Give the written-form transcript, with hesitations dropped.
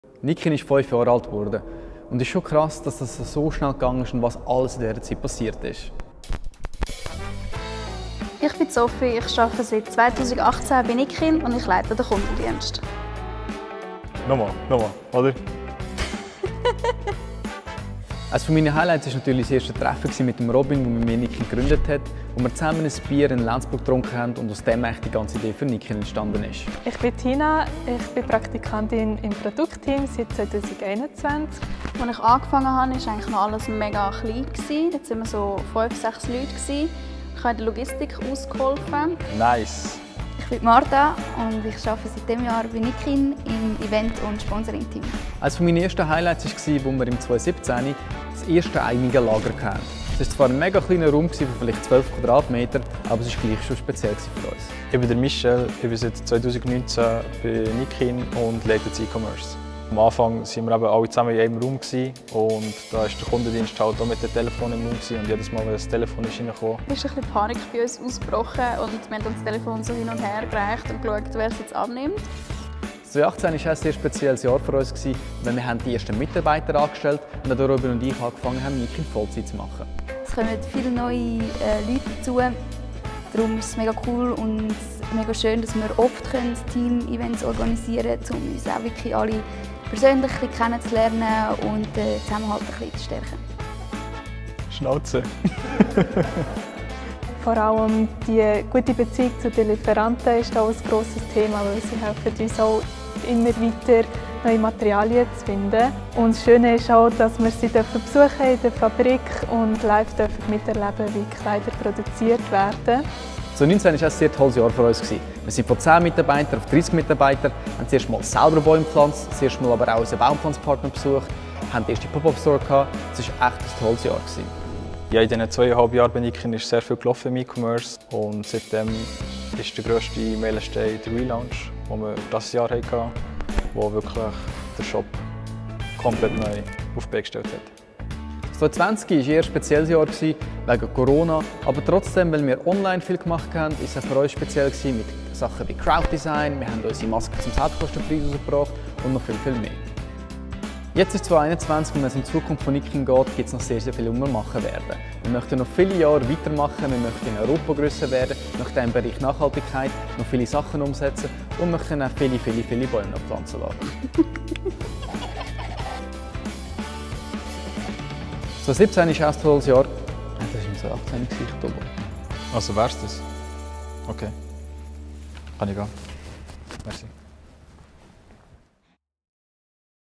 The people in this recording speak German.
Nikin ist 5 Jahre alt geworden. Und es ist schon krass, dass das so schnell gegangen ist und was alles in dieser Zeit passiert ist. Ich bin Sophie, ich arbeite seit 2018 bei Nikin und ich leite den Kundendienst. Nochmal, oder? Eines meiner Highlights war natürlich das erste Treffen mit dem Robin, das mit Nikin gegründet hat, wo wir zusammen ein Bier in Lenzburg getrunken haben und aus dem die ganze Idee für Nikin entstanden ist. Ich bin Tina, ich bin Praktikantin im Produktteam seit 2021. Als ich angefangen habe, war eigentlich noch alles mega klein. Jetzt waren wir so 5, 6 Leute. Ich habe in der Logistik ausgeholfen. Nice! Ich bin Marta und ich arbeite seit diesem Jahr bei Nikin im Event- und Sponsoring-Team. Eines meiner ersten Highlights war, als wir im 2017 das erste eigene Lager hatten. Es war zwar ein mega kleiner Raum von vielleicht 12 Quadratmeter, aber es war gleich schon speziell für uns. Ich bin der Michel, ich bin seit 2019 bei Nikin und leite das E-Commerce. Am Anfang waren wir alle zusammen in einem Raum und da war der Kundendienst halt auch mit dem Telefon im Raum und jedes Mal, wenn das Telefon reinkam. Es ist ein bisschen Panik bei uns ausgebrochen und wir haben uns das Telefon so hin und her gereicht und geschaut, wer es jetzt annimmt. 2018 war ein sehr spezielles Jahr für uns, weil wir die ersten Mitarbeiter angestellt haben und dadurch Robin und ich angefangen haben, Nikin Vollzeit zu machen. Es kommen viele neue Leute dazu. Darum ist es mega cool und mega schön, dass wir oft Team-Events organisieren können, um uns auch wirklich alle persönlich kennenzulernen und den Zusammenhalt ein bisschen zu stärken. Schnauze! Vor allem die gute Beziehung zu den Lieferanten ist auch ein grosses Thema, weil sie helfen uns auch immer weiter neue Materialien zu finden. Und das Schöne ist auch, dass wir sie besuchen in der Fabrik und live miterleben, wie Kleider produziert werden. 2019 war ein sehr tolles Jahr für uns. Wir sind von 10 Mitarbeitern auf 30 Mitarbeiter, haben zuerst mal selber Bäume gepflanzt, zuerst mal aber auch unseren Baumpflanzpartner besucht, haben den ersten Pop-Up-Store gehabt. Es war echt ein tolles Jahr. Ja, in diesen 2,5 Jahren bei Nikin ist sehr viel gelaufen im E-Commerce und seitdem ist der grösste Meilenstein der Relaunch, den wir dieses Jahr hatten, wo wirklich der Shop komplett neu auf die Beine gestellt hat. 2020 war eher ein spezielles Jahr wegen Corona, aber trotzdem, weil wir online viel gemacht haben, war es für uns speziell mit Sachen wie Crowddesign. Wir haben unsere Masken zum Selbstkostenpreis rausgebracht und noch viel mehr. Jetzt ist 2021 und wenn es in die Zukunft von Nikin geht, gibt es noch sehr viel, was wir machen werden. Wir möchten noch viele Jahre weitermachen, wir möchten in Europa grösser werden, möchten im Bereich Nachhaltigkeit noch viele Sachen umsetzen und möchten auch viele Bäume noch pflanzen lassen. 2017 war auch ein tolles Jahr. Das war 2018, ich glaube. Also wär's das? Okay. Kann ich gehen. Merci.